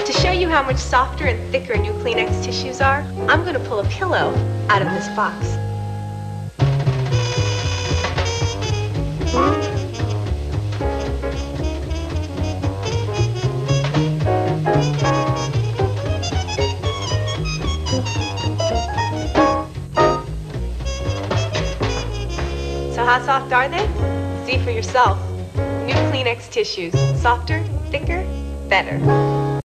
To show you how much softer and thicker new Kleenex tissues are, I'm going to pull a pillow out of this box. So how soft are they? See for yourself. New Kleenex tissues. Softer, thicker, better.